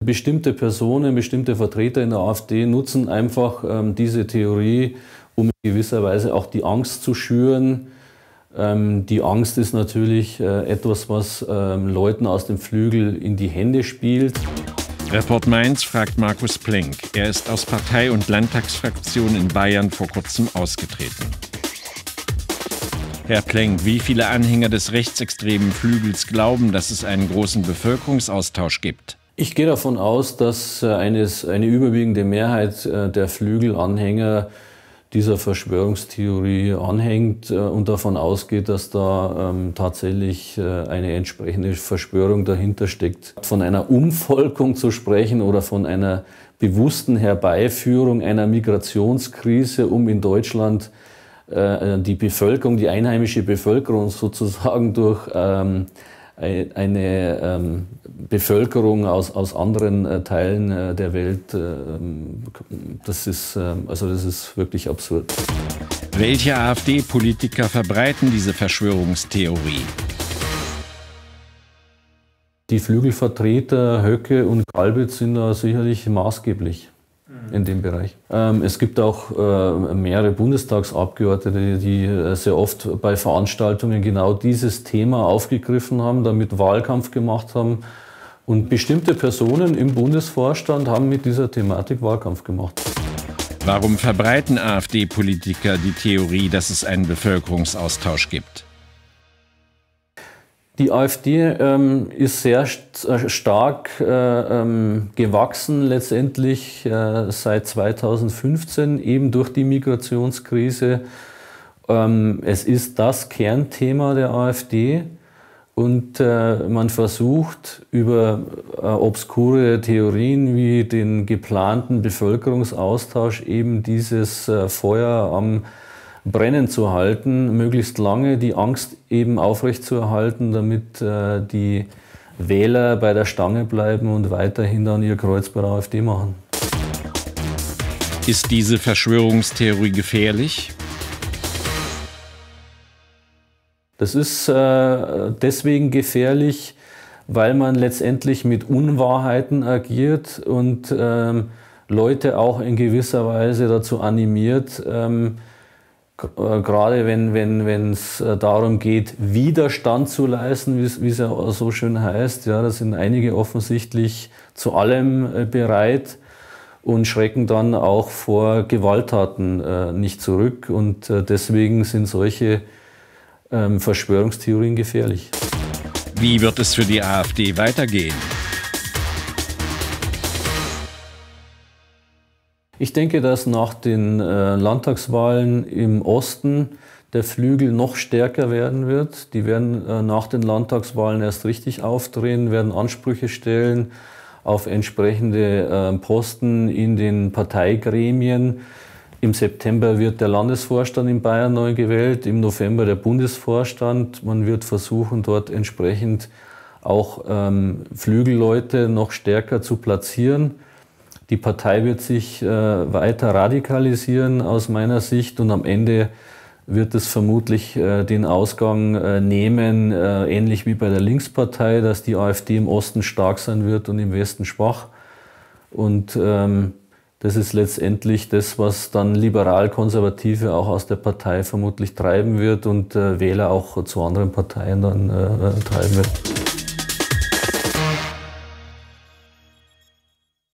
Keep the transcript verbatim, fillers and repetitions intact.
bestimmte Personen, bestimmte Vertreter in der AfD nutzen einfach ähm, diese Theorie, um in gewisser Weise auch die Angst zu schüren. Ähm, die Angst ist natürlich äh, etwas, was ähm, Leuten aus dem Flügel in die Hände spielt. Report Mainz fragt Markus Plenk. Er ist aus Partei- und Landtagsfraktion in Bayern vor kurzem ausgetreten. Herr Plenk, wie viele Anhänger des rechtsextremen Flügels glauben, dass es einen großen Bevölkerungsaustausch gibt? Ich gehe davon aus, dass eines, eine überwiegende Mehrheit der Flügelanhänger dieser Verschwörungstheorie anhängt und davon ausgeht, dass da ähm, tatsächlich äh, eine entsprechende Verschwörung dahinter steckt. Von einer Umvolkung zu sprechen oder von einer bewussten Herbeiführung einer Migrationskrise, um in Deutschland die Bevölkerung, die einheimische Bevölkerung sozusagen durch ähm, eine ähm, Bevölkerung aus, aus anderen äh, Teilen äh, der Welt, äh, das ist, äh, also das ist wirklich absurd. Welche AfD-Politiker verbreiten diese Verschwörungstheorie? Die Flügelvertreter Höcke und Kalbitz sind da sicherlich maßgeblich in dem Bereich. Ähm, es gibt auch äh, mehrere Bundestagsabgeordnete, die äh, sehr oft bei Veranstaltungen genau dieses Thema aufgegriffen haben, damit Wahlkampf gemacht haben. Und bestimmte Personen im Bundesvorstand haben mit dieser Thematik Wahlkampf gemacht. Warum verbreiten AfD-Politiker die Theorie, dass es einen Bevölkerungsaustausch gibt? Die AfD ähm, ist sehr st stark äh, ähm, gewachsen, letztendlich äh, seit zweitausendfünfzehn, eben durch die Migrationskrise. Ähm, es ist das Kernthema der AfD und äh, man versucht über äh, obskure Theorien wie den geplanten Bevölkerungsaustausch eben dieses äh, Feuer am Brennen zu halten, möglichst lange die Angst eben aufrechtzuerhalten, damit äh, die Wähler bei der Stange bleiben und weiterhin dann ihr Kreuz bei der AfD machen. Ist diese Verschwörungstheorie gefährlich? Das ist äh, deswegen gefährlich, weil man letztendlich mit Unwahrheiten agiert und ähm, Leute auch in gewisser Weise dazu animiert, ähm, gerade wenn wenn wenn es darum geht, Widerstand zu leisten, wie es ja so schön heißt, ja, da sind einige offensichtlich zu allem bereit und schrecken dann auch vor Gewalttaten äh, nicht zurück. Und äh, deswegen sind solche ähm, Verschwörungstheorien gefährlich. Wie wird es für die AfD weitergehen? Ich denke, dass nach den äh, Landtagswahlen im Osten der Flügel noch stärker werden wird. Die werden äh, nach den Landtagswahlen erst richtig aufdrehen, werden Ansprüche stellen auf entsprechende äh, Posten in den Parteigremien. Im September wird der Landesvorstand in Bayern neu gewählt, im November der Bundesvorstand. Man wird versuchen, dort entsprechend auch ähm, Flügelleute noch stärker zu platzieren. Die Partei wird sich äh, weiter radikalisieren aus meiner Sicht und am Ende wird es vermutlich äh, den Ausgang äh, nehmen, äh, ähnlich wie bei der Linkspartei, dass die AfD im Osten stark sein wird und im Westen schwach. Und ähm, das ist letztendlich das, was dann Liberal-Konservative auch aus der Partei vermutlich treiben wird und äh, Wähler auch zu anderen Parteien dann äh, treiben wird.